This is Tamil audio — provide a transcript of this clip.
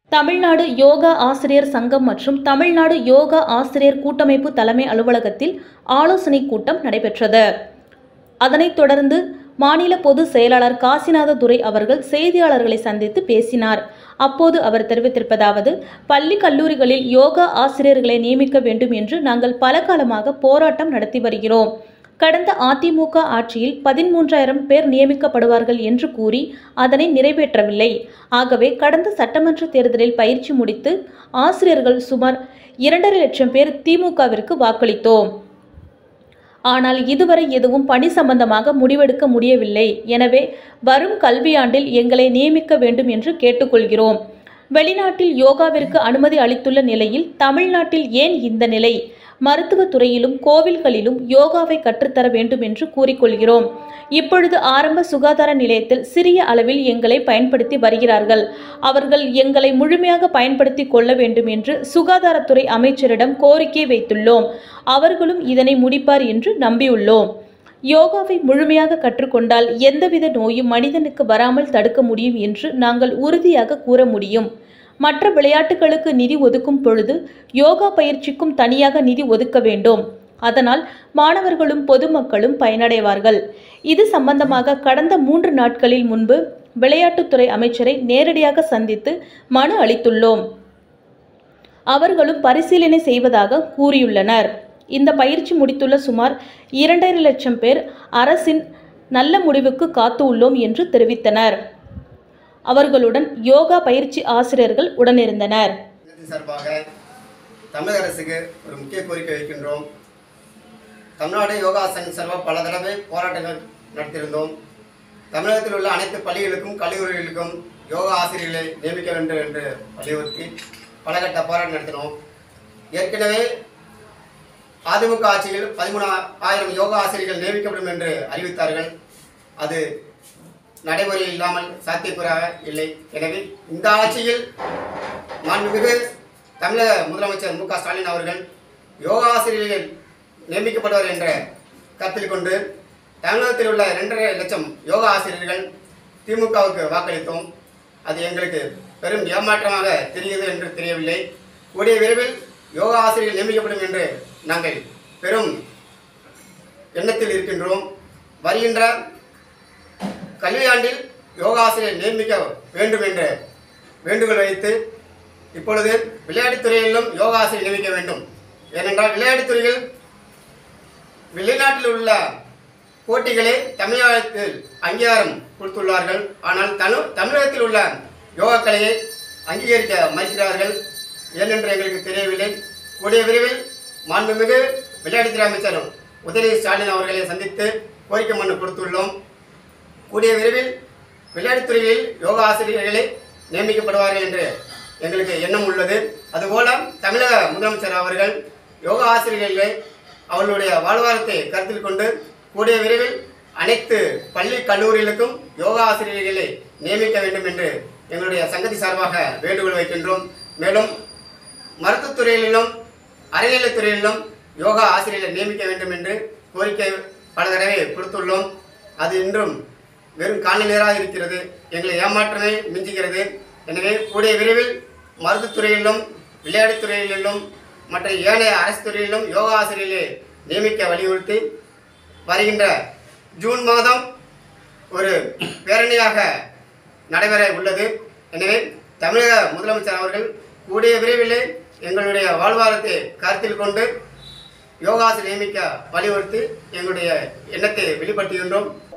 தமிழ்நாடு யோகா ஆசிரியர் சங்கம் மற்றும் தமிழ்நாடு யோகா ஆசிரியர் கூட்டமைப்பு தலைமை அலுவலகத்தில் ஆலோசனை கூட்டம் நடைபெற்றது. அதனைத் தொடர்ந்து மாநில பொதுச் செயலாளர் காசிநாததுரை அவர்கள் செய்தியாளர்களை சந்தித்து பேசினார். அப்போது அவர் தெரிவித்திருப்பதாவது, பள்ளி கல்லூரிகளில் யோகா ஆசிரியர்களை நியமிக்க வேண்டும் என்று நாங்கள் பல காலமாக போராட்டம் நடத்தி வருகிறோம். கடந்த அதிமுக ஆட்சியில் 13,000 பேர் நியமிக்கப்படுவார்கள் என்று கூறி அதனை நிறைவேற்றவில்லை. ஆகவே கடந்த சட்டமன்ற தேர்தலில் பயிற்சி முடித்து ஆசிரியர்கள் சுமார் 2.5 லட்சம் பேர் திமுகவிற்கு வாக்களித்தோம். ஆனால் இதுவரை எதுவும் பணி சம்பந்தமாக முடிவெடுக்க முடியவில்லை. எனவே வரும் கல்வியாண்டில் எங்களை நியமிக்க வேண்டும் என்று கேட்டுக்கொள்கிறோம். வெளிநாட்டில் யோகாவிற்கு அனுமதி அளித்துள்ள நிலையில் தமிழ்நாட்டில் ஏன் இந்த நிலை? மருத்துவத்துறையிலும் கோவில்களிலும் யோகாவை கற்றுத்தர வேண்டும் என்று கூறிக்கொள்கிறோம். இப்பொழுது ஆரம்ப சுகாதார நிலையத்தில் சிறிய அளவில் எங்களை பயன்படுத்தி வருகிறார்கள். அவர்கள் எங்களை முழுமையாக பயன்படுத்தி கொள்ள வேண்டும் என்று சுகாதாரத்துறை அமைச்சரிடம் கோரிக்கை வைத்துள்ளோம். அவர்களும் இதனை முடிப்பார் என்று நம்பியுள்ளோம். யோகாவை முழுமையாக கற்றுக்கொண்டால் எந்தவித நோயும் மனிதனுக்கு வராமல் தடுக்க முடியும் என்று நாங்கள் உறுதியாக கூற முடியும். மற்ற விளையாட்டுகளுக்கு நிதி ஒதுக்கும் பொழுது யோகா பயிற்சிக்கும் தனியாக நிதி ஒதுக்க வேண்டும். அதனால் மாணவர்களும் பொதுமக்களும் பயனடைவார்கள். இது சம்பந்தமாக கடந்த 3 நாட்களில் முன்பு விளையாட்டுத்துறை அமைச்சரை நேரடியாக சந்தித்து மனு அளித்துள்ளோம். அவர்களும் பரிசீலனை செய்வதாக கூறியுள்ளனர். இந்த பயிற்சி முடித்துள்ள சுமார் 2.5 லட்சம் பேர் அரசின் நல்ல முடிவுக்கு காத்து உள்ளோம் என்று தெரிவித்தனர். அவர்களுடன் யோகா பயிற்சி ஆசிரியர்கள் உடனிருந்தனர். சார்பாக தமிழக அரசுக்கு ஒரு முக்கிய கோரிக்கை வைக்கின்றோம். தமிழ்நாடு யோகா சங்கம் சார்பாக பல தடவை போராட்டங்கள் நடத்தியிருந்தோம். தமிழகத்தில் உள்ள அனைத்து பள்ளிகளுக்கும் கல்லூரிகளுக்கும் யோகா ஆசிரியர்களை நியமிக்க வேண்டும் என்று வலியுறுத்தி பல கட்ட போராட்டம் நடத்தினோம். ஏற்கனவே அதிமுக ஆட்சியில் 13,000 யோகா ஆசிரியர்கள் நியமிக்கப்படும் என்று அறிவித்தார்கள். அது நடைமுறையில் இல்லாமல் சாத்தியக்கூறாக இல்லை. எனவே இந்த ஆட்சியில் மாண்புமிகு தமிழக முதலமைச்சர் மு.க. ஸ்டாலின் அவர்கள் யோகா ஆசிரியர்கள் நியமிக்கப்படுவார் என்ற கருத்தில் கொண்டு தமிழகத்தில் உள்ள 2.5 லட்சம் யோகா ஆசிரியர்கள் திமுகவுக்கு வாக்களித்தோம். அது எங்களுக்கு பெரும் ஏமாற்றமாக தெரிகிறது என்று தெரியவில்லை. கூடிய விரைவில் யோகா ஆசிரியர்கள் நியமிக்கப்படும் என்று நாங்கள் பெரும் எண்ணத்தில் இருக்கின்றோம். வருகின்ற கல்வியாண்டில் யோகா ஆசிரியர் நியமிக்க வேண்டும் என்ற வேண்டுகோள் வைத்து இப்பொழுது விளையாட்டுத்துறையிலும் யோகா ஆசிரியர் நியமிக்க வேண்டும். ஏனென்றால் விளையாட்டுத்துறையில் வெளிநாட்டில் உள்ள போட்டிகளை தமிழகத்தில் அங்கீகாரம் கொடுத்துள்ளார்கள். ஆனால் தமிழகத்தில் உள்ள யோகா கலையை அங்கீகரிக்க மறுக்கிறார்கள். ஏனென்று எங்களுக்கு தெரியவில்லை. கூடிய விரைவில் மாண்புமிகு விளையாட்டுத்துறை அமைச்சர் உதயநிதி ஸ்டாலின் அவர்களை சந்தித்து கோரிக்கை மனு கொடுத்துள்ளோம். கூடிய விரைவில் விளையாட்டுத்துறையில் யோகா ஆசிரியர்களை நியமிக்கப்படுவார்கள் என்று எங்களுக்கு எண்ணம் உள்ளது. அதுபோல தமிழக முதலமைச்சர் அவர்கள் யோகா ஆசிரியர்களை அவர்களுடைய வாழ்வாதாரத்தை கருத்தில் கொண்டு கூடிய விரைவில் அனைத்து பள்ளி கல்லூரிகளுக்கும் யோகா ஆசிரியர்களை நியமிக்க வேண்டும் என்று எங்களுடைய சங்கத்தி சார்பாக வேண்டுகோள் வைக்கின்றோம். மேலும் மருத்துவத்துறையிலும் அறநிலையத்துறையிலும் யோகா ஆசிரியர்களை நியமிக்க வேண்டும் என்று கோரிக்கை பல தடவை கொடுத்துள்ளோம். அது இன்றும் வெறும் காணொலியாக இருக்கிறது. எங்களை ஏமாற்றமே மிஞ்சுகிறது. எனவே கூடிய விரைவில் மருத்துவத்துறையிலும் விளையாட்டுத்துறையிலும் மற்ற ஏனைய அரசு துறையிலும் யோகா ஆசிரியர்களை நியமிக்க வலியுறுத்தி வருகின்ற ஜூன் மாதம் ஒரு பேரணியாக நடைபெற உள்ளது. எனவே தமிழக முதலமைச்சர் அவர்கள் கூடிய விரைவிலே எங்களுடைய வாழ்வாதாரத்தை கருத்தில் கொண்டு யோகா ஆசிரியர் நியமிக்க வலியுறுத்தி எங்களுடைய எண்ணத்தை வெளிப்படுத்துகின்றோம்.